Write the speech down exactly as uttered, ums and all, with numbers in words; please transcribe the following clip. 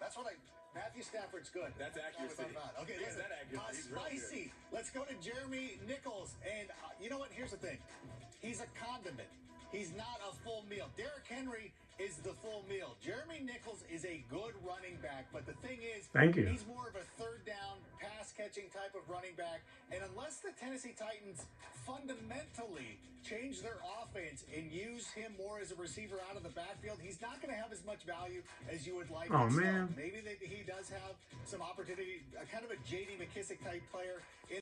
That's what I. Matthew Stafford's good. That's accuracy. Okay, He's that accuracy. Uh, He's real spicy. good. Let's go to Jeremy Nichols. And uh, you know what? Here's the thing. He's a condiment. He's not a full meal. Derrick Henry is the full meal. Jeremy Nichols is a good running back, but the thing is, Thank you. he's more of a third down, pass-catching type of running back. And unless the Tennessee Titans fundamentally change their offense and use him more as a receiver out of the backfield, he's not going to have as much value as you would like. Oh, So man. maybe they, he does have some opportunity, a kind of a J D McKissick type player. In